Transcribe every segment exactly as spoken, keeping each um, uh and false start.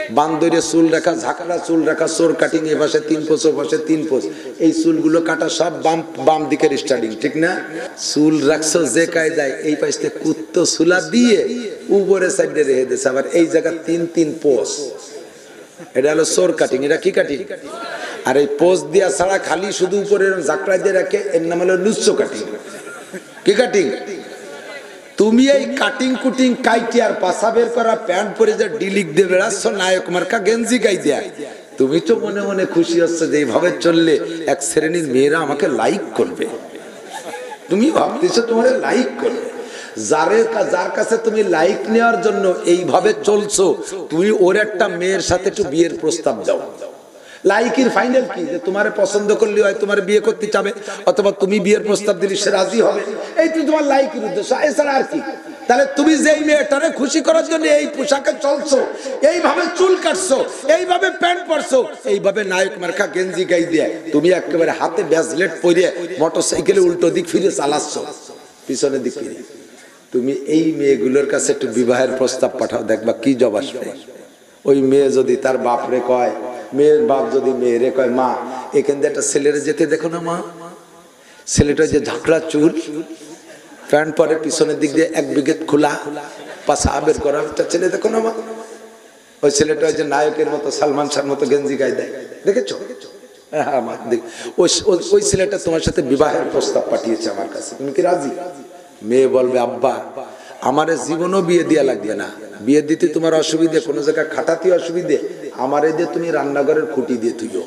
বান্দরে চুল রাখা, ঝাঁকড়া চুল রাখা, চোর কাটিং, এ পাশে তিন পোষ, ও পাশে তিন পোষ, এই চুলগুলো কাটা সব বাম বাম দিকের স্টার্টিং, ঠিক না? চুল রাখছো যে কায়দায়, এই পাশে কুত্তো চুলা দিয়ে উপরে সাইডে রেখে দিয়েছে, আবার এই জায়গা তিন তিন পোষ, এটা হলো চোর কাটিং। এটা কি কাটিং? আর এই পোষ দিয়া ছাড়া খালি শুধু উপরে ঝাঁকড়া দিয়ে রাখে, এর নাম হলো লুচ্চো কাটিং। কি কাটিং? তুমি এই কাটিং কুটিং কাইটি আর পাশা বের করা প্যান্ট পরে যে ডিলিক দিয়ে বেড়াচ্ছ নায়ক মার্কা গেঞ্জি গাই দেয়া, তুমি তো মনে মনে খুশি হচ্ছে যে এইভাবে চললে এক শ্রেণীর মেয়েরা আমাকে লাইক করবে। তুমি ভাবতেছো তোমার লাইক করবে, যারের যার কাছে তুমি লাইক নেওয়ার জন্য এইভাবে চলছো, তুমি ওর একটা মেয়ের সাথে একটু বিয়ের প্রস্তাব দাও। লাইকের ফাইনাল কি? যে তোমারে পছন্দ করলে হয় তোমার বিয়ে করতে চাবে, অথবা তুমি বিয়ের প্রস্তাব দিলে সে রাজি হবে, এই তো তোমার লাইকের উদ্দেশ্য, এছাড়া আর কি? তাহলে তুমি যেই মেয়েটারে খুশি করার জন্য এই পোশাকে চলছো, এইভাবে চুল কাটছো, এইভাবে প্যান্ট পরছো, এইভাবে নায়ক মার্কা গেঞ্জি গাই দিয়ে তুমি একেবারে হাতে ব্যাজলেট পরে মোটর সাইকেলে উল্টো দিক ফিরে চালাচ্ছ, পিছনের দিক ফিরে, তুমি এই মেয়েগুলোর কাছে একটু বিবাহের প্রস্তাব পাঠাও, দেখবা কি জবাব আসবে। ওই মেয়ে যদি তার বাপরে কয়, মেয়ের বাপ যদি মেয়েরে কয়, মা এখান দিয়ে একটা ছেলেরে যেতে দেখো না মা, ছেলেটা যে ঝাঁকড়া চুল, প্যান্ট পরে পিছনের দিক দিয়ে এক বিঘেত খোলা, পাশা বের করা একটা ছেলে দেখো না মা, ওই ছেলেটা যে নায়কের মতো সালমান শাহর মতো গেঞ্জি গায়ে দেয়, দেখেছো? হ্যাঁ মা, ওই ছেলেটা তোমার সাথে বিবাহের প্রস্তাব পাঠিয়েছে আমার কাছে, তুমি কি রাজি? মেয়ে বলবে, আব্বা আমার জীবনও বিয়ে দিয়া লাগবে না, বিয়ে দিতে তোমার অসুবিধে, কোনো জায়গায় খাটাতে অসুবিধে, আমার এই দিয়ে তুমি রান্নাঘরের খুঁটি দিয়ে তুইও,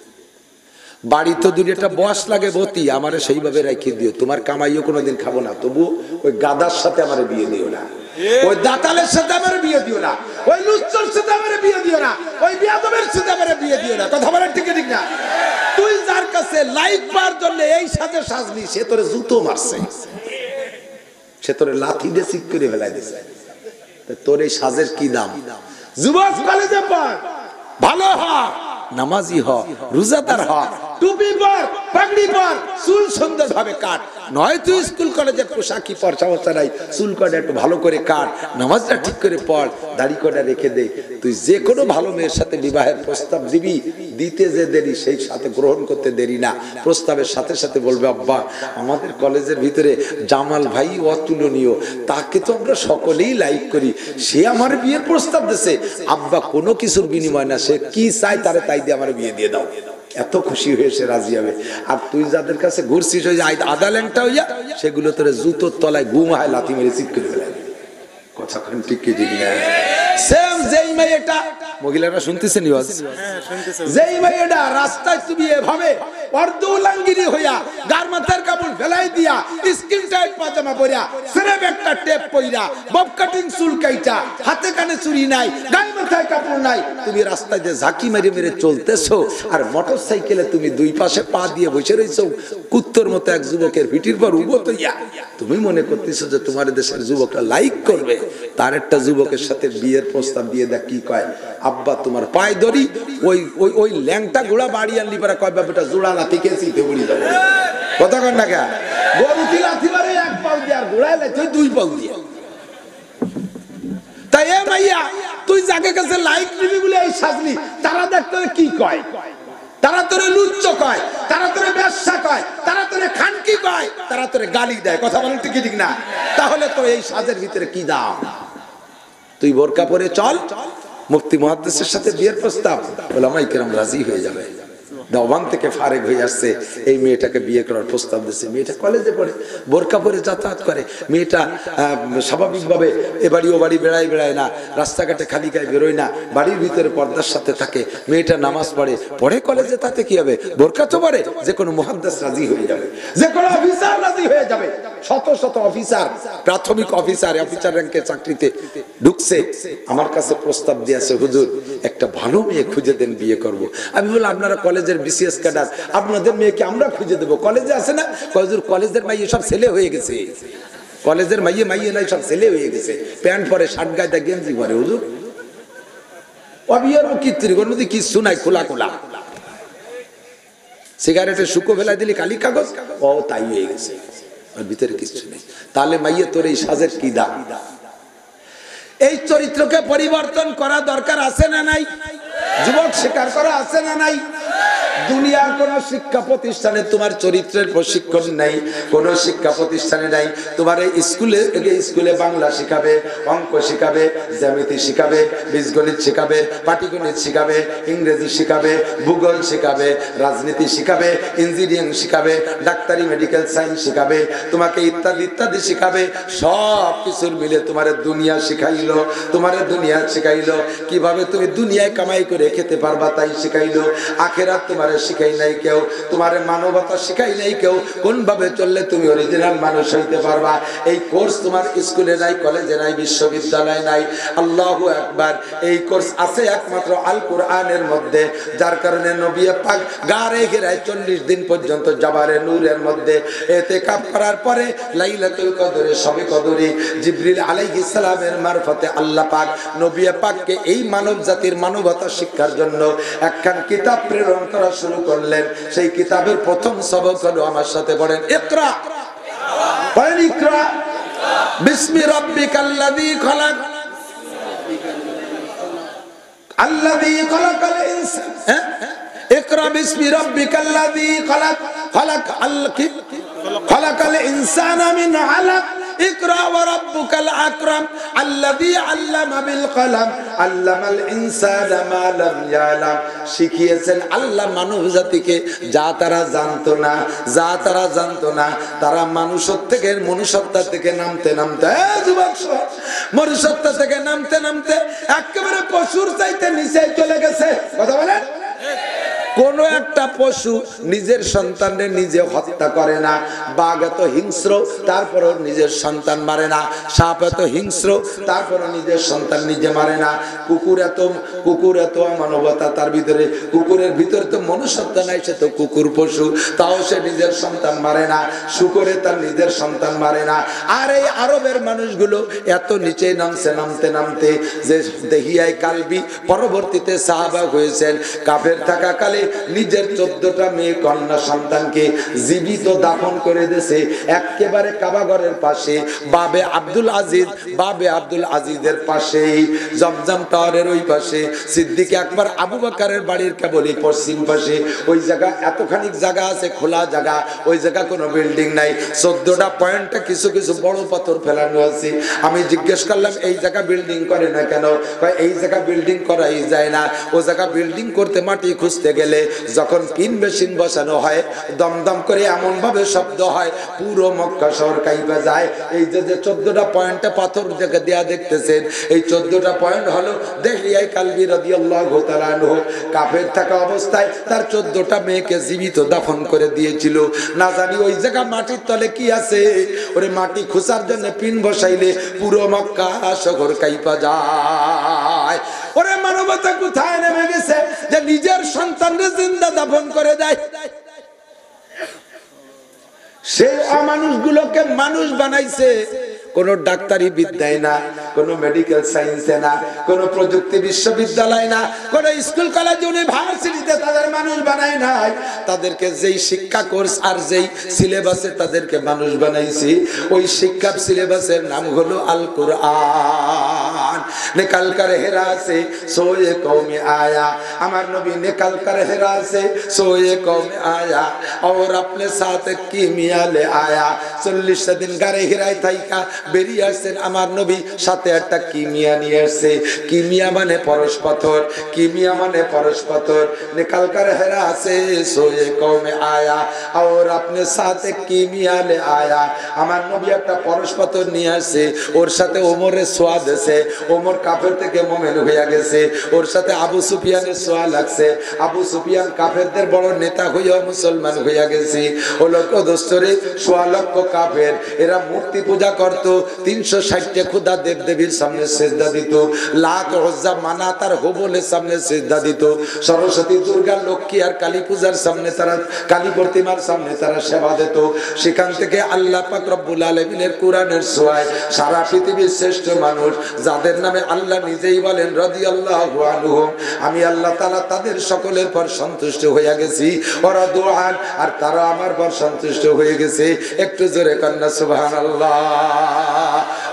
বাড়ি তো দুই একটা বস লাগে বতি, আমারে সেইভাবে রেখে দিও, তোমার কামাইও কোনোদিন খাবো না, তবু ওই গাদার সাথে আমার বিয়ে দিও না, ওই দাতালের সাথে আমার বিয়ে দিও না, ওই লুচ্চর সাথে আমার বিয়ে দিও না, ওই বিয়াদবের সাথে আমার বিয়ে দিও না। কথা বলার ঠিক ঠিক না? তুই যার কাছে লাইক পাওয়ার জন্য এই সাজে সাজলি, সে তোরে জুতো মারছে, সে তোরে লাথি দিয়ে চিক করে ফেলাই দিছে, তোর এই সাজের কি দাম? যুবক কলেজে পড়, ভালো হ, নামাজি হ, রোজাদার হ, টুপি পর, পাগড়ি পর, চুল সুন্দর ভাবে কাট, নয় তুই স্কুল কলেজের পোশাকি পর, সমস্যা নাই, চুল কটা একটু ভালো করে কাট, নামাজটা ঠিক করে পড়, দাড়ি কটা রেখে দে, তুই যে কোনো ভালো মেয়ের সাথে বিবাহের প্রস্তাব দিবি, দিতে যে দেরি সেই সাথে গ্রহণ করতে দেরি না, প্রস্তাবের সাথে সাথে বলবে, আব্বা আমাদের কলেজের ভিতরে জামাল ভাই অতুলনীয়, তাকে তো আমরা সকলেই লাইক করি, সে আমার বিয়ের প্রস্তাব দিয়েছে, আব্বা কোনো কিছুর বিনিময় না, সে কি চাই তারে তাই দিয়ে আমার বিয়ে দিয়ে দাও, এত খুশি হয়ে সে রাজি হবে। আর তুই যাদের কাছে ঘুরছিস ওই যে আদা ল্যাংটা হইয়া, সেগুলো তোর জুতোর তলায় গুম হয় লাথি মেরে চিৎ করে ফেলে। কথা ঠিক কি ঠিক না? সেম যেই মেয়েটা, মহিলারা শুনতেছেন, যেই মেয়েটা রাস্তায় তুমি এভাবে অর্ধ উলাঙ্গিনী হইয়া গার মাথার কাপড় ফেলাই দিয়া স্কিন টাইট পাজামা পরিয়া সেরেব একটা টেপ পইরা বব কাটিং চুল কাইটা হাতে কানে চুরি নাই গায়ে মাথায় কাপড় নাই, তুমি রাস্তায় যে ঝাঁকি মেরে মেরে চলতেছো, আর মোটর সাইকেলে তুমি দুই পাশে পা দিয়ে বসে রয়েছো কুত্তর মতো এক যুবকের ভিটির পর উবো তৈয়া, তুমি মনে করতেছো যে তোমার দেশের যুবকরা লাইক করবে, তার একটা যুবকের সাথে বিয়ের প্রস্তাব দিয়ে দেখ কি কয়, আব্বা তোমার পায়ে ধরি, ওই ওই ওই ল্যাংটা ঘোড়া বাড়ি আনলি পারা কয় বাবাটা জোড়া লাথি খেয়েছি উড়ি যাবে। কথা কন না, গরু কি লাথি মারে এক পাও দিয়ে, আর ঘোড়ায় লাথি দুই পাও দিয়ে। তাই এ ভাইয়া, তুই যাকে কাছে লাইক নিবি বলে এই সাজলি, তারা দেখতে কি কয়, তারা তোরে লুচ্চ কয়, তারা তোরে ব্যবসা কয়, তারা তোরে খানকি কয়, তারা তোরে গালি দেয়। কথা বলেন ঠিক ঠিক না? তাহলে তো এই সাজের ভিতরে কি দাম? তুই বোরকা পরে চল, মুফতি মুহাদ্দিসের সাথে বিয়ের প্রস্তাব, ওলামায়ে কেরাম রাজি হয়ে যাবে। দেওবান থেকে ফারেক হয়ে আসছে, এই মেয়েটাকে বিয়ে করার প্রস্তাব দিচ্ছে, মেয়েটা কলেজে পড়ে, বোরকা পরে যাতায়াত করে, মেয়েটা স্বাভাবিকভাবে এ বাড়ি ও বাড়ি বেড়ায় বেড়ায় না, রাস্তাঘাটে খালি গায়ে বেরোয় না, বাড়ির ভিতরে পর্দার সাথে থাকে, মেয়েটা নামাজ পড়ে, পড়ে কলেজে, তাতে কি হবে? বোরকা তো পড়ে, যে কোনো মুহাদ্দিস রাজি হয়ে যাবে, যে কোনো অফিসার রাজি হয়ে যাবে। শত শত অফিসার, প্রাথমিক অফিসার, অফিসার র্যাঙ্কে চাকরিতে ঢুকছে, আমার কাছে প্রস্তাব দিয়েছে, হুজুর একটা ভালো মেয়ে খুঁজে দেন, বিয়ে করব। আমি বললাম আপনারা কলেজের বিসিএস ক্যাডার, আপনাদের মেয়েকে আমরা খুঁজে দেবো, কলেজে আছে না? হুজুর কলেজের মাইয়ে সব ছেলে হয়ে গেছে, কলেজের মাইয়ে মাইয়ে নাই সব ছেলে হয়ে গেছে, প্যান্ট পরে, শার্ট গায়ে গেঞ্জি পরে, হুজুর অবিয়ার কীর্তির মধ্যে কিছু নাই, খোলা খোলা সিগারেটের শুকো ফেলা দিলি কালি কাগজ, ও তাই হয়ে গেছে, আর ভিতরে কিছু নেই। তাহলে মাইয়ে তোর এই সাজের কি দাম? এই চরিত্রকে পরিবর্তন করা দরকার আছে না নাই? যুবক স্বীকার করা আছে না নাই? দুনিয়ার কোন শিক্ষা প্রতিষ্ঠানে তোমার চরিত্রের প্রশিক্ষণ নাই, কোন শিক্ষা প্রতিষ্ঠানে নাই। তোমার এই স্কুলে স্কুলে বাংলা শিখাবে, অঙ্ক শিখাবে, জ্যামিতি শিখাবে, বীজগণিত শিখাবে, পাটিগণিত শিখাবে, ইংরেজি শিখাবে, ভূগোল শিখাবে, রাজনীতি শিখাবে, ইঞ্জিনিয়ারিং শিখাবে, ডাক্তারি মেডিকেল সায়েন্স শিখাবে, তোমাকে ইত্যাদি ইত্যাদি শিখাবে। সব কিছুর মিলে তোমার দুনিয়া শিখাইলো, তোমার দুনিয়া শিখাইলো কিভাবে তুমি দুনিয়ায় কামাই করে খেতে পারবা তাই শিখাইলো। আখেরাত তোমার শিখাই নাই কেউ, তোমার মানবতা শিখাই নাই কেউ, কোন ভাবে চললে তুমি অরিজিনাল মানুষ হইতে পারবা এই কোর্স তোমার স্কুলে নাই, কলেজে নাই, বিশ্ববিদ্যালয়ে নাই। আল্লাহু আকবার। এই কোর্স আছে একমাত্র আল কোরআনের মধ্যে, যার কারণে নবী পাক গারে ঘেরায় চল্লিশ দিন পর্যন্ত জাবারে নূরের মধ্যে ইতিকাফ করার পরে লাইলাতুল কদরে শবে কদরে জিবরিল আলাইহিস সালামের মারফতে আল্লাহ পাক নবী পাককে এই মানব জাতির মানবতা শিক্ষার জন্য একখান কিতাব প্রেরণ করা শুরু করলেন। সেই কিতাবের প্রথম সবক হলো, আমার সাথে পড়েন, ইকরা। পড়েন ইকরা বিসমি রাব্বিকাল্লাযী খালাক আল্লাযী খালাকাল ইনসান। হ্যাঁ, ইকরা বিসমি রাব্বিকাল্লাযী খালাক খালাক আল কি খালাকাল ইনসানা মিন আলাক ইকরা ওয়া রাব্বুকাল আকরাম আল্লাযী আল্লামা বিল কলম আল্লামাল ইনসানা মা লাম ইয়ালাম। শিখিয়েছেন আল্লাহ মানব জাতিকে যা তারা জানতো না, যা তারা জানতো না। তারা মানুষত্ব থেকে মনুষ্যত্ব থেকে নামতে নামতে যুবক মনুষ্যত্ব থেকে নামতে নামতে একেবারে পশুর চাইতে নিচে চলে গেছে। কথা বলেন? কোন একটা পশু নিজের সন্তানকে নিজে হত্যা করে না। বাঘ এত হিংস্র তারপরও নিজের সন্তান মারে না। সাপ এত হিংস্র তারপরও নিজের সন্তান নিজে মারে না। কুকুর এত কুকুর এত মানবতা তার ভিতরে, কুকুরের ভিতরে তো মনুষ্যত্ব নাই, সে তো কুকুর পশু, তাও সে নিজের সন্তান মারে না। শুকরে তার নিজের সন্তান মারে না। আর এই আরবের মানুষগুলো এত নিচে নামছে নামতে নামতে যে দেহিয়ায় কালবি পরবর্তীতে সাহাবা হয়েছেন। কাফের থাকাকালে নিজের চোদ্দটা মেয়ে কন্যা সন্তানকে জীবিত দাফন করে দিয়েছে একেবারে কাবাগরের পাশে, বাবে আব্দুল আজিজ বাবে আব্দুল আজিজের পাশেই, জমজম টাওয়ারের ওই পাশে, সিদ্দিক আকবর আবু বকরের বাড়ির কেবলই পশ্চিম পাশে। ওই জায়গা এতখানি জায়গা আছে, খোলা জায়গা, ওই জায়গা কোনো বিল্ডিং নাই। চোদ্দটা পয়েন্টে কিছু কিছু বড় পাথর ফেলানো আছে। আমি জিজ্ঞেস করলাম এই জায়গা বিল্ডিং করে না কেন? এই জায়গা বিল্ডিং করাই যায় না। ও জায়গা বিল্ডিং করতে মাটি খুঁজতে গেলে যখন পিন মেশিন বসানো হয় দমদম করে এমন ভাবে শব্দ হয় পুরো মক্কা শহর কাইপা যায়। এই যে যে চোদ্দটা পয়েন্টে পাথর দেয়া দেখতেছেন, এই চোদ্দটা পয়েন্ট হলো দেহিয়ায় কালবি রাদিয়াল্লাহু তাআলা আনহু কাফের থাকা অবস্থায় তার চোদ্দটা মেয়েকে জীবিত দাফন করে দিয়েছিল। না জানি ওই জায়গা মাটির তলে কি আছে। ওরে মাটি খোঁচার জন্য পিন বসাইলে পুরো মক্কা শহর কাইপা যায়। ওরে মানবতা কোথায় নেমে গেছে যে নিজের সন্তানকে জিন্দা দাফন করে দেয়। সেই অমানুষগুলোকে মানুষ বানাইছে কোন ডাক্তারি বিদ্যায় না, কোন মেডিকেল সায়েন্সে না, কোন প্রযুক্তি বিশ্ববিদ্যালয় না, কোন স্কুল কলেজ ইউনিভার্সিটিতে তাদের মানুষ বানায় নাই। তাদেরকে যেই শিক্ষা কোর্স আর যেই সিলেবাসে তাদেরকে মানুষ বানাইছি, ওই শিক্ষা সিলেবাসের নাম হলো আল কুরআন। নিকাল কর হেরা সে সোয়ে কওমে আয়া, আমার নবী নিকাল কর হেরা সে সোয়ে কওমে আয়া और अपने साथ कीमिया ले आया। চল্লিশ দিন গারে হেরায় থাইকা বেরিয়ে আসছেন আমার নবী, সাথে একটা কিমিয়া নিয়ে আসছে। কিমিয়া মানে পরশ পাথর, কিমিয়া মানে পরশ পাথর। নিকাল কর হেরা সে সোয়ে কওমে আয়া और अपने साथ कीमिया ले आया। আমার নবী একটা পরশ পাথর নিয়ে আসছে, ওর সাথে ওমরের সোয়া দিয়েছে। ওমর কাফের থেকে মুমিন হয়ে গেছে। ওর সাথে আবু সুফিয়ানের সোয়া লাগছে। আবু সুফিয়ান কাফেরদের বড় নেতা হইয়া মুসলমান হইয়া গেছে। ও লোক দোস্তরে সোয়া লক্ষ কাফের, এরা মূর্তি পূজা করত। তিনশো ষাটটা খুদা দেব দেবীর সামনে সেজদা দিত। লাত উজ্জা মানাত আর হুবলের সামনে সেজদা দিত। সরস্বতী দুর্গা লক্ষ্মী আর কালী পূজার সামনে তারা, কালী প্রতিমার সামনে তারা সেবা দিত। সেখান থেকে আল্লাহ পাক রব্বুল আলামিনের কোরআনের ছোঁয়ায় সারা পৃথিবীর শ্রেষ্ঠ মানুষ যাদের নামে আল্লাহ নিজেই বলেন রাদিয়াল্লাহু আনহুম, আমি আল্লাহ তাআলা তাদের সকলের পর সন্তুষ্ট হয়ে গেছি। ওরা দোয়ান, আর তারা আমার পর সন্তুষ্ট হয়ে গেছে। একটু জোরে কান্না সুবহানাল্লাহ।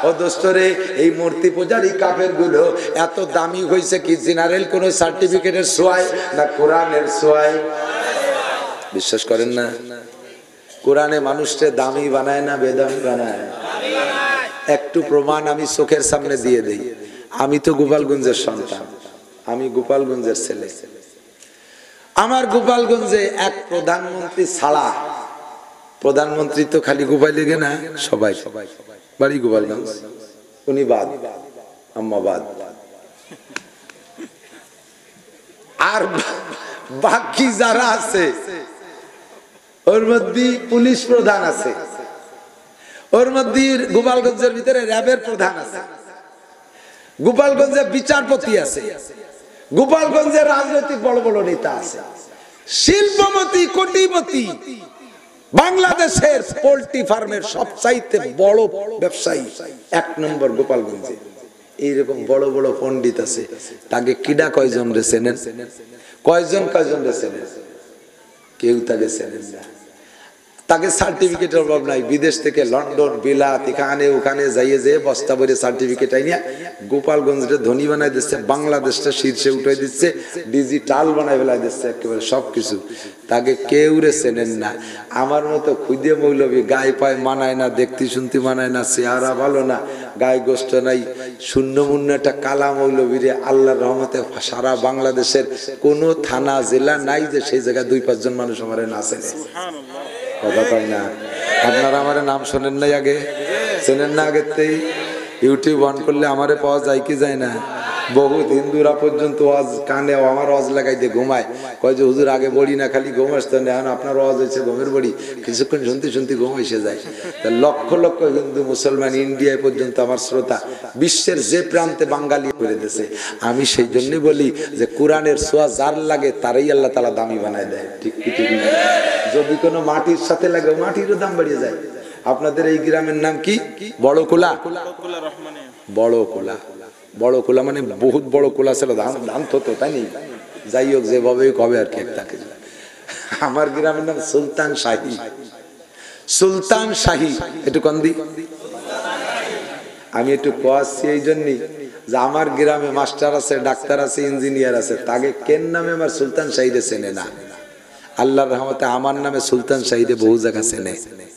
ও দোস্তরে এই মূর্তি পূজার এই কাফের গুলো এত দামি হয়েছে কি জেনারেল কোন সার্টিফিকেটের ছোঁয়ায় না কোরআনের ছোঁয়ায়? বিশ্বাস করেন না? কোরআনে মানুষকে দামি বানায় না বেদামি বানায়? একটু প্রমাণ আমি চোখের সামনে দিয়ে দেই। আমি তো গোপালগঞ্জের সন্তান, আমি গোপালগঞ্জের ছেলে। আমার গোপালগঞ্জে এক প্রধানমন্ত্রী ছাড়া, প্রধানমন্ত্রী তো খালি গোপাল লেগে না, সবাই বাড়ি গোপালগঞ্জ, উনি বাদ, আম্মা বাদ, আর বাকি যারা আছে ওর মধ্যে পুলিশ প্রধান আছে, ওর মধ্যে গোপালগঞ্জের ভিতরে র্যাবের প্রধান আছে, গোপালগঞ্জে বিচারপতি আছে, গোপালগঞ্জের রাজনৈতিক বড় বড় নেতা আছে, শিল্পপতি কোটিপতি, বাংলাদেশের পোল্ট্রি ফার্মের সবচাইতে বড় ব্যবসায়ী এক নম্বর গোপালগঞ্জে। এইরকম বড় বড় পণ্ডিত আছে, তাকে কিডা কয়জন রে চেনেন? কয়জন কয়জন রে চেনেন? কেউ তাকে চেনেন না। তাকে সার্টিফিকেটের অভাব নাই, বিদেশ থেকে লন্ডন বিলাত এখানে ওখানে যাইয়ে যে বস্তা ভরে সার্টিফিকেট আইনিয়া গোপালগঞ্জে ধনী বানাই দিচ্ছে, বাংলাদেশটা শীর্ষে উঠাই দিচ্ছে, ডিজিটাল বানাই ফেলাই দিচ্ছে একেবারে সবকিছু। তাকে কেউ রে চেনেন না। আমার মতো খুদে মৌলবী, গায়ে পায়ে মানায় না, দেখতে শুনতে মানায় না, চেহারা ভালো না, গায়ে গোষ্ঠ নাই, শূন্য মূন্য একটা কালা মৌলবীরে আল্লাহর রহমতে সারা বাংলাদেশের কোনো থানা জেলা নাই যে সেই জায়গায় দুই পাঁচজন মানুষ আমার না চেনে। কথা কয় না? আপনারা আমার নাম শোনেন নাই আগে? চেনেন না আগেতেই? ইউটিউব অন করলে আমারে পাওয়া যায় কি যায় না? বহুত হিন্দুরা পর্যন্ত ওয়াজ কানে আমার ওয়াজ লাগাই দিয়ে ঘুমায়, কয় যে হুজুর আগে বড়ি না খালি ঘুম আসতো না, এখন আপনার ওয়াজ হয়েছে ঘুমের বড়ি, কিছুক্ষণ শুনতে শুনতে ঘুম এসে যায়। তা লক্ষ লক্ষ হিন্দু মুসলমান ইন্ডিয়ায় পর্যন্ত আমার শ্রোতা, বিশ্বের যে প্রান্তে বাঙালি করে দিয়েছে। আমি সেই জন্যই বলি যে কোরআনের ছোঁয়া যার লাগে তারাই আল্লাহ তাআলা দামি বানায় দেয়। ঠিক কি ঠিক না? যদি কোনো মাটির সাথে লাগে মাটিরও দাম বাড়িয়ে যায়। আপনাদের এই গ্রামের নাম কি? বড় কোলা? বড় কোলা, বড় কোলা মানে বহুত বড় কোলা ছিল, ধান ধান তো তাই নেই, যাই হোক যেভাবে কবে আর কি একটা। আমার গ্রামের নাম সুলতান শাহী। সুলতান শাহী একটু কন্দি। আমি একটু কোয়াচ্ছি এই জন্যই যে আমার গ্রামে মাস্টার আছে, ডাক্তার আছে, ইঞ্জিনিয়ার আছে, তাকে কেন নামে আমার সুলতান শাহীরে চেনে না। আল্লাহর রহমতে আমার নামে সুলতান শাহীরে বহু জায়গা চেনে।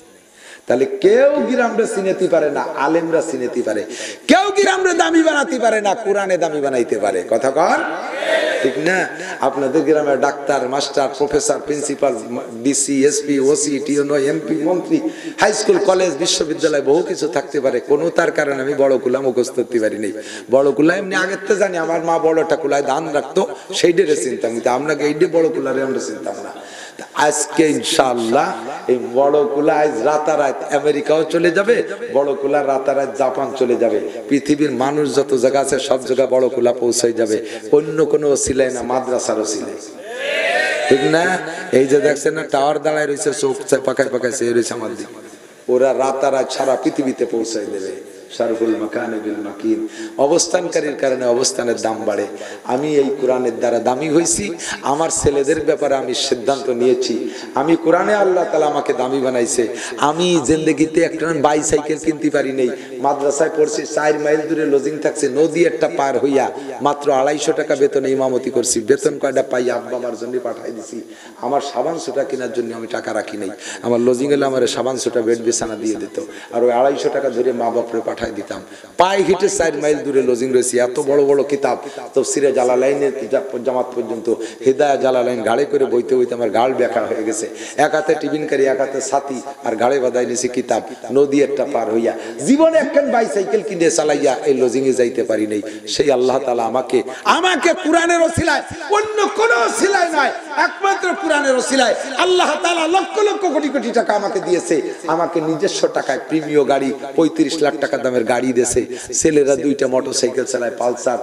তাহলে কেউ গ্রামটা চিনেতে পারে না, আলেমরা চিনেতে পারে। কেউ গ্রামটা দামি বানাতে পারে না, কোরআনে দামি বানাইতে পারে। কথা কর ঠিক না? আপনাদের গ্রামে doctor, master, professor, principal, DC, SP, OC, TNO, MP, মন্ত্রী, হাই স্কুল, কলেজ, বিশ্ববিদ্যালয় বহু কিছু থাকতে পারে। কোনো তার কারণে আমি বড় কুলা মুখস্থ করতে পারি নাই। বড় কুলা এমনি আগের তো জানি, আমার মা বড়টা কুলায় ধান রাখতো, সেইটারে চিনতাম, কিন্তু আপনাকে এইটি বড় কুলারে আমরা চিনতাম না। আজকে ইনশাআল্লাহ এই বড় কুলা আজ রাতারাত আমেরিকাও চলে যাবে, বড় কুলা রাতারাত জাপান চলে যাবে। পৃথিবীর মানুষ যত জায়গা আছে সব জায়গায় বড় কুলা পৌঁছে যাবে, অন্য কোনো ওসিলাই না, মাদ্রাসার ওসিলাই। ঠিক না? এই যে দেখছেন না টাওয়ার দাঁড়ায় রয়েছে, চোখ পাকায় পাকায় চেয়ে রয়েছে আমার দিকে, ওরা রাতারাত সারা পৃথিবীতে পৌঁছায় দেবে। শারফুল মাকানে বিল মাকিন, অবস্থানকারীর কারণে অবস্থানের দাম বাড়ে। আমি এই কোরআনের দ্বারা দামি হয়েছি। আমার ছেলেদের ব্যাপারে আমি সিদ্ধান্ত নিয়েছি, আমি কোরআনে আল্লাহ তাআলা আমাকে দামি বানাইছে। আমি জিন্দেগিতে একটা বাইসাইকেল কিনতে পারি নাই, মাদ্রাসায় পড়ছি, চার মাইল দূরে লজিং থাকছে, নদী একটা পার হইয়া মাত্র আড়াইশো টাকা বেতনে ইমামতি করছি। বেতন কয়টা পাই আব্বা আমার জন্য পাঠাই দিছি। আমার সাবান সোটা কেনার জন্য আমি টাকা রাখি নাই। আমার লজিং এলে আমার সাবান সোটা বেড বিছানা দিয়ে দিত, আর ওই আড়াইশো টাকা ধরে মা বাপরে পাঠাই দিতাম। পায়ে হেঁটে চার মাইল দূরে লজিং রয়েছে। এত বড় বড় কিতাব, তাফসীরে জালালাইনের জামাত পর্যন্ত, হিদায়াত জালালাইন গাড়ি করে বইতে বইতে আমার গাল ব্যাকা হয়ে গেছে। এক হাতে টিফিনকারি, এক হাতে ছাতি, আর গাড়ি বাঁধাই নিছি কিতাব, নদী একটা পার হইয়া। জীবনে একখান বাইসাইকেল কিনে চালাইয়া এই লজিং এ যাইতে পারি নাই। সেই আল্লাহ তাআলা আমাকে আমাকে কোরআনের ওসিলায়, অন্য কোন ওসিলায় নয়, একমাত্র কোরআনের ওসিলায় আল্লাহ তাআলা লক্ষ লক্ষ কোটি কোটি টাকা আমাকে দিয়েছে। আমাকে নিজস্ব টাকায় প্রিমিয় গাড়ি, পঁয়ত্রিশ লাখ টাকা দামের গাড়ি দিয়েছে। ছেলেরা দুইটা মোটরসাইকেল চালায়, পালসার,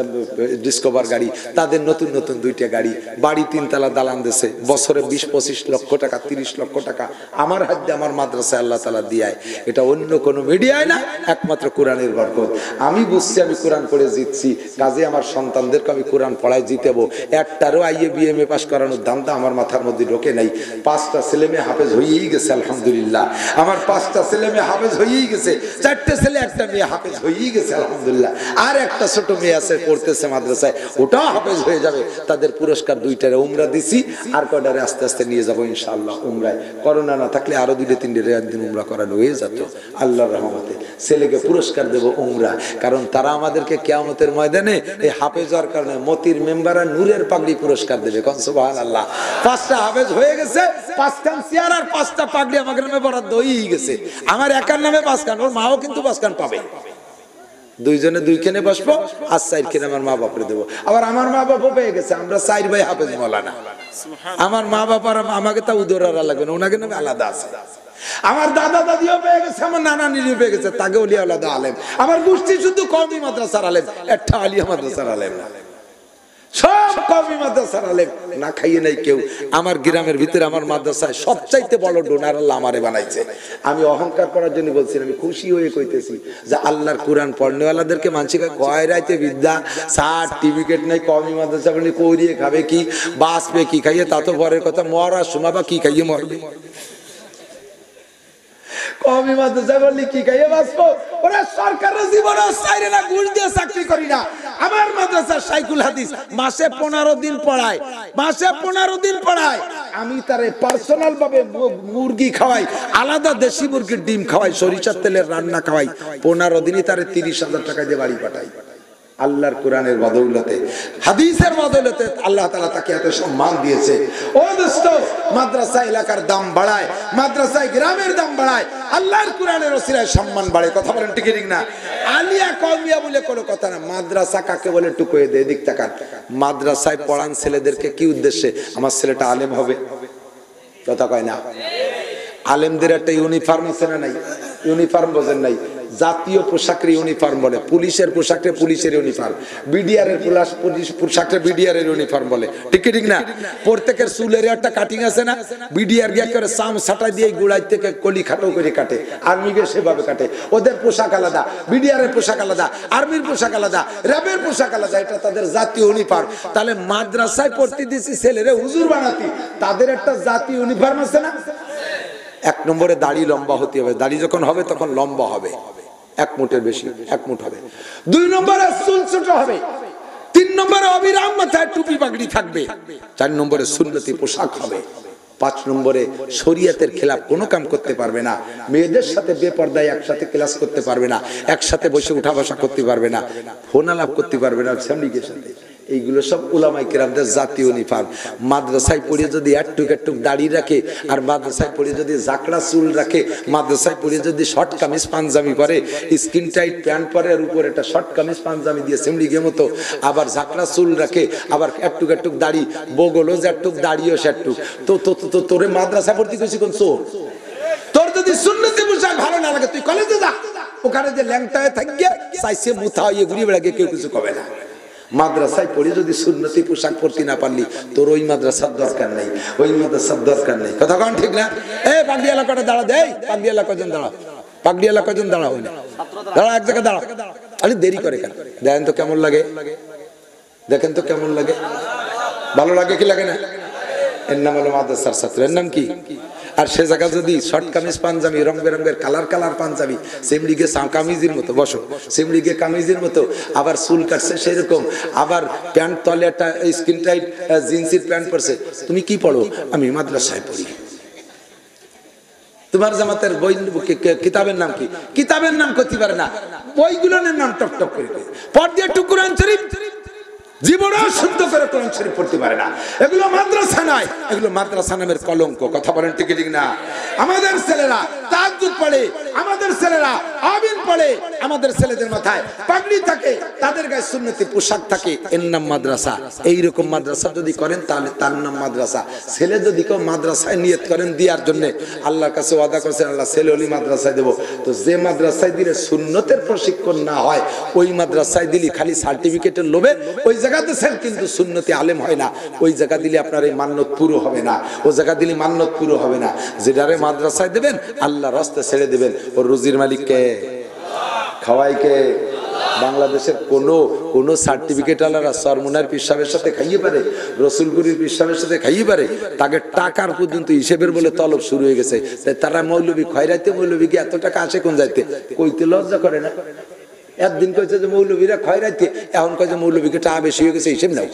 ডিসকভার গাড়ি, তাদের নতুন নতুন দুইটা গাড়ি, বাড়ি তিনতলা দালান দিয়েছে। বছরে বিশ পঁচিশ লক্ষ টাকা, তিরিশ লক্ষ টাকা আমার হাত দিয়ে আমার মাদ্রাসায় আল্লাহ তাআলা দিয়ায়। এটা অন্য কোনো মিডিয়ায় না, একমাত্র কোরআনের বরকত। আমি বুঝছি আমি কোরআন পড়ে জিতছি, কাজে আমার সন্তানদেরকে আমি কোরআন পড়ায় জিতেবো। একটারও আইএ বিএমএ পাস করা করানোর দামটা আমার মাথার মধ্যে ঢোকে নাই। পাঁচটা ছেলে মেয়ে হাফেজ হয়েই গেছে আলহামদুলিল্লাহ। আমার পাঁচটা ছেলে মেয়ে হাফেজ হয়েই গেছে, চারটে ছেলে একটা মেয়ে হাফেজ হয়েই গেছে আলহামদুলিল্লাহ। আর একটা ছোট মেয়ে আছে পড়তেছে মাদ্রাসায়, ওটাও হাফেজ হয়ে যাবে। তাদের পুরস্কার দুইটারে উমরা দিছি, আর কয়টারে আস্তে আস্তে নিয়ে যাবো ইনশাআল্লাহ উমরায়। করোনা না থাকলে আরো দুইটা তিনটে একদিন উমরা করানো হয়ে যেত আল্লাহর রহমতে। ছেলেকে পুরস্কার দেব উমরা, কারণ তারা আমাদেরকে কিয়ামতের ময়দানে এই হাফেজ হওয়ার কারণে মতির মেম্বার আর নূরের পাগড়ি পুরস্কার দেবে। কোন সুবহানাল্লাহ। পাঁচটা হাফেজ হয়ে গেছে, পাঁচখান চেয়ার আর পাঁচটা পাগড়ি আমাদের নামে বরাদ্দ হয়েই গেছে। আমার একার নামে পাঁচখান, ওর মাও কিন্তু পাঁচখান পাবে। দুইজনে দুইখানে বসবো, আর চারখানে আমার মা বাপরে দেবো। আবার আমার মা বাপও পেয়ে গেছে, আমরা চার ভাই হাফেজ মৌলানা। আমার মা বাবার আমাকে তা উদরারা লাগবে না, ওনাকে নামে আলাদা আছে। আমার দাদা দাদিও পেয়ে গেছে, আমার নানা নিরিও পেয়ে গেছে, তাকে ওলিয়া আলাদা আলেম। আমার গোষ্ঠী শুধু কওমি মাদ্রাসার আলেম, একটা আলিয়া মাদ্রাসার আলেম না, সব কওমি মাদ্রাসার আলেম। না খাইয়ে নাই কেউ। আমার গ্রামের ভিতরে আমার মাদ্রাসায় সবচাইতে বড় ডোনার আল্লাহ আমারে বানাইছে। আমি অহংকার করার জন্য বলছি, আমি খুশি হয়ে কইতেছি যে আল্লাহর কোরআন পড়নেওয়ালাদেরকে মানসিক কয় রাইতে বিদ্যা সার্টিফিকেট নাই, কওমি মাদ্রাসা বলে করিয়ে খাবে কি, বাঁচবে কি খাইয়ে, তা তো পরের কথা, মরার সময় বা কি খাইয়ে মরবে। কওমি মাদ্রাসা বললি কি খাইয়ে বাঁচবো? ওরা সরকারের জীবনে চাইরে না, ঘুষ দিয়ে চাকরি করি না। আমার মাদ্রাসার শাইখুল হাদিস মাসে পনেরো দিন পড়ায়, মাসে পনেরো দিন পড়ায়। আমি তারে পার্সোনাল ভাবে মুরগি খাওয়াই, আলাদা দেশি মুরগির ডিম খাওয়াই, সরিষার তেলের রান্না খাওয়াই। পনেরো দিনই তারে তিরিশ হাজার টাকা দিয়ে বাড়ি পাঠাই। আল্লাহর কোরআনের বদৌলতে, হাদিসের বদৌলতে আল্লাহ তাআলা তাকে এত সম্মান দিয়েছে। ও দোস্ত, মাদ্রাসা এলাকার দাম বাড়ায়, মাদ্রাসায় গ্রামের দাম বাড়ায়, আল্লাহর কোরআনের ওসিলায় সম্মান বাড়ে। কথা বলেন ঠিক ঠিক না? আলিয়া কওমিয়া বলে কোনো কথা না। মাদ্রাসা কাকে বলে একটু কয়ে দে, এদিক তাকান। মাদ্রাসায় পড়ান ছেলেদেরকে কি উদ্দেশ্যে? আমার ছেলেটা আলেম হবে, কথা কয় না? আলেমদের একটা ইউনিফর্ম আছে না নাই? ইউনিফর্ম বোঝেন নাই? জাতীয় পোশাকের ইউনিফর্ম বলে, পুলিশের পোশাকটা পুলিশের ইউনিফর্ম, বিডিআর এর পোশাকটা বিডিআর এর ইউনিফর্ম বলে, ঠিক ঠিক না? প্রত্যেকের চুলের একটা কাটিং আছে না? বিডিআর গিয়ে করে সাম সাটা দিয়ে গুড়াই থেকে কলি খাটো করে কাটে, আর্মি গে সেভাবে কাটে। ওদের পোশাক আলাদা, বিডিআর এর পোশাক আলাদা, আর্মির পোশাক আলাদা, র্যাবের পোশাক আলাদা, এটা তাদের জাতীয় ইউনিফর্ম। তাহলে মাদ্রাসায় পড়তে দিছি ছেলেরে হুজুর বানাতি, তাদের একটা জাতীয় ইউনিফর্ম আছে না? এক নম্বরে দাড়ি লম্বা হতে হবে, দাড়ি যখন হবে তখন লম্বা হবে, এক মুঠের বেশি, এক মুঠ হবে। দুই নম্বরে চুল ছোট হবে। তিন নম্বরে অবিরাম মাথায় টুপি পাগড়ি থাকবে। চার নম্বরে সুন্নতি পোশাক হবে। পাঁচ নম্বরে শরীয়তের খেলাফ কোনো কাম করতে পারবে না। মেয়েদের সাথে বেপরদায় একসাথে ক্লাস করতে পারবে না, একসাথে বসে উঠা বসা করতে পারবে না, ফোন আলাপ করতে পারবে না ফ্যামিলির সাথে। এইগুলো সব উলামায়ে কেরামদের জাতীয় ইউনিফর্ম। মাদ্রাসায় পড়ে যদি একটুক একটুক দাড়ি রাখে, আর মাদ্রাসায় পড়ে যদি জাকড়া চুল রাখে, মাদ্রাসায় পড়ে যদি শর্ট কামিজ পাঞ্জাবি পরে, স্কিন টাইট প্যান্ট পরে, আর উপরে একটা শর্ট কামিজ পাঞ্জাবি দিয়ে সিমড়িগে মতো, আবার জাকড়া চুল রাখে, আবার একটুক একটুক দাড়ি, বগলও যে একটুক দাড়িও সে একটুক, তো তো তোরে মাদ্রাসা পড়তে গেছি কোন চোর? তোর যদি সুন্নতি পোশাক ভালো না লাগে তুই কলেজে যা, ওখানে যে ল্যাংটায় থাকিয়ে চাইছে মুথা হয়ে ঘুরিয়ে বেড়াকে কেউ কিছু কবে না। মাদ্রাসায় পড়ে যদি সুন্নতি পোশাক পরতে না পারলি, তোর ওই মাদ্রাসার দরকার নেই, ওই মাদ্রাসার দরকার নেই। কথা কন ঠিক না? এ পাগড়িয়ালা কটা দাঁড়া, দেই পাগড়িয়ালা কজন দাঁড়া, পাগড়িয়ালা কজন দাঁড়া, হই না দাঁড়া, এক জায়গায় দাঁড়া। আরে দেরি করে কেন? দেখেন তো কেমন লাগে, দেখেন তো কেমন লাগে, ভালো লাগে কি লাগে না? এর নাম হলো মাদ্রাসার ছাত্র। এর নাম কি? আর সে জায়গা যদি শর্ট কামিজ পাঞ্জাবি, রং বেরঙের কালার কালার পাঞ্জাবি, সিমড়িকে কামিজের মতো বসো, সিমড়িকে কামিজের মতো, আবার চুল কাটছে সেরকম, আবার প্যান্ট তলে একটা স্কিন টাইট জিন্সের প্যান্ট পরছে। তুমি কি পড়ো? আমি মাদ্রাসায় পড়ি। তোমার জামাতের বই কিতাবের নাম কি? কিতাবের নাম করতে পারে না, বইগুলোর নাম টক টক করে পড় দিয়ে টুকুরান শরীফ জীবনও শুদ্ধ করে কোরআন শরীফ পড়তে পারে না। এগুলো মাদ্রাসা নয়, এগুলো মাদ্রাসা নামের কলঙ্ক। কথা বলেন ঠিক ঠিক না? আমাদের ছেলেরা তাহাজ্জুদ পড়ে, আমাদের ছেলেরা আমিন পড়ে, আমাদের ছেলেদের মাথায় পাগড়ি থাকে, তাদের গায়ে সুন্নতি পোশাক থাকে, এর নাম মাদ্রাসা। এইরকম মাদ্রাসা যদি করেন তাহলে তার নাম মাদ্রাসা। ছেলে যদি কেউ মাদ্রাসায় নিয়ত করেন দেওয়ার জন্য, আল্লাহর কাছে ওয়াদা করেছেন আল্লাহ ছেলে হলি মাদ্রাসায় দেবো। তো যে মাদ্রাসায় দিলে সুন্নতের প্রশিক্ষণ না হয়, ওই মাদ্রাসায় দিলি খালি সার্টিফিকেটের লোভে ওই জায়গাতে সেল, কিন্তু সুন্নতি আলেম হয় না। ওই জায়গা দিলে আপনার এই মান্নত পুরো হবে না, ও জায়গা দিলে মান্নত পুরো হবে না। যেটারে মাদ্রাসায় দেবেন আল্লাহর রাস্তায় ছেড়ে দেবেন, ওর রুজির মালিককে, খাওয়াইকে, বাংলাদেশের কোনো কোনো সার্টিফিকেট আলারা সরমুনার পীর সাহেবের সাথে খাইয়ে পারে, রসুলগুরির পীর সাহেবের সাথে খাইয়ে পারে, তাকে টাকার পর্যন্ত হিসেবের বলে তলব শুরু হয়ে গেছে। তাই তারা মৌলবী খয়রাইতে মৌলবীকে এত টাকা আসে কোন যাইতে, কইতে লজ্জা করে না। একদিন কইছে যে মৌলবীরা খয়রাইতে, এখন কয়েছে মৌলবীকে টাকা বেশি হয়ে গেছে, হিসেব নাও।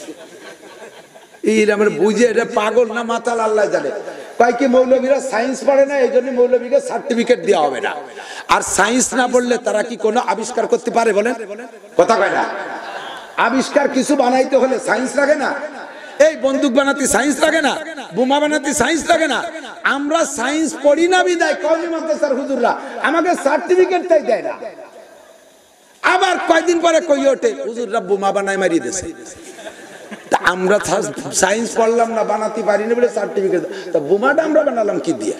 এই আমার বুঝে এটা পাগল না মাতাল আল্লাহ জানে। কয় কি মৌলবীরা সায়েন্স পড়ে না, এই জন্য মৌলবীকে সার্টিফিকেট দেওয়া হবে না। আর সায়েন্স না পড়লে তারা কি কোনো আবিষ্কার করতে পারে বলেন? কথা কয় না। আবিষ্কার কিছু বানাইতে হলে সায়েন্স লাগে না? এই বন্দুক বানাতে সায়েন্স লাগে না? বোমা বানাতে সায়েন্স লাগে না? আমরা সায়েন্স পড়ি না বিদায় কওমি মাদ্রাসার হুজুররা আমাকে সার্টিফিকেট তাই দেয় না। আবার কয়দিন পরে কই ওঠে হুজুররা বোমা বানায় মারিয়ে দিয়েছে। আমরা সায়েন্স পড়লাম না, বানাতে পারি না বলে সার্টিফিকেট। তা বোমাটা আমরা বানালাম কি দিয়ে?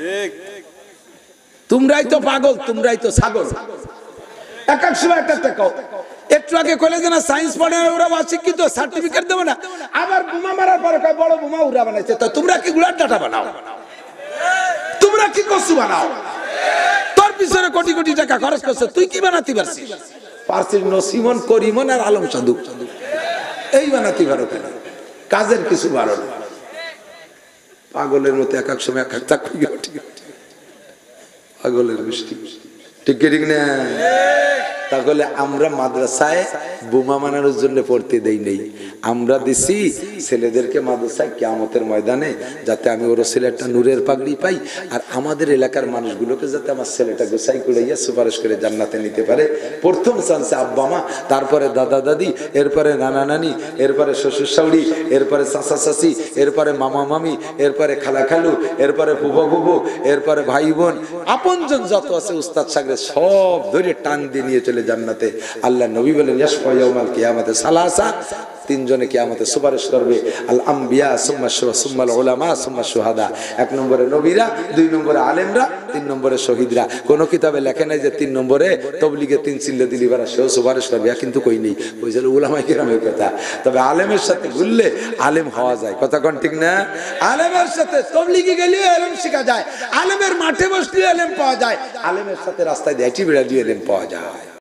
তোমরাই তো পাগল, তোমরাই তো ছাগল। এক এক সময় একটা একটা কও। একটু আগে কইলে যে না সায়েন্স পড়ে না, ওরা অশিক্ষিত, সার্টিফিকেট দেবো না। আবার বোমা মারার পরে কয় বড় বোমা ওরা বানাইছে। তা তোমরা কি গুলার ডাটা বানাও? তোমরা কি কসু বানাও? তোর পিছনে কোটি কোটি টাকা খরচ করছে, তুই কি বানাতে পারছিস? পারছিস নসিমন, করিমন আর আলম সাধু, এই বানাতে পারো কেন? কাজের কিছু পারো না। পাগলের মতো এক এক সময় এক এক চাকরি, পাগলের মিষ্টি, ঠিক ঠিক না? তাহলে আমরা মাদ্রাসায় বোমা মানানোর জন্য পড়তে দেই নেই, আমরা দিছি ছেলেদেরকে মাদ্রাসায় কিয়ামতের ময়দানে যাতে আমি ওর ছেলেটা নূরের পাগড়ি পাই, আর আমাদের এলাকার মানুষগুলোকে যাতে আমার ছেলেটা গোসাই করাইয়া সুপারিশ করে জান্নাতে নিতে পারে। প্রথম চান্সে আব্বা মা, তারপরে দাদা দাদি, এরপরে নানা নানি, এরপরে শ্বশুর শাশুড়ি, এরপরে চাচা চাচি, এরপরে মামা মামি, এরপরে খালা খালু, এরপরে ফুফো ফুফু, এরপরে ভাই বোন, আপনজন যত আছে উস্তাদ সাগরে সব ধরে টান দিয়ে নিয়ে চলে জান্নাতে। আল্লাহ নবী বলেন ইয়াশফা ইয়াউমাল কিয়ামাতে সালাসা, তিনজনে কিয়ামতে সুপারিশ করবে। আল আম্বিয়া সুম্মা সুম্মাল উলামা সুম্মা শুহাদা। এক নম্বরে নবীরা, দুই নম্বরে আলেমরা, তিন নম্বরে শহীদরা। কোন কিতাবে লেখে নাই যে তিন নম্বরে তবলিগে তিন চিল্লে দিলি বারা সেও সুপারিশ করবে, কিন্তু কই নেই, কইছিল উলামায়ে কেরামের কথা। তবে আলেমের সাথে ঘুরলে আলেম হওয়া যায়, কথা কোন ঠিক না? আলেমের সাথে তবলিগে গেলে আলেম শেখা যায়, আলেমের মাঠে বসলে আলেম পাওয়া যায়, আলেমের সাথে রাস্তায় দিয়ে বেড়া দিয়ে আলেম পাওয়া যায়।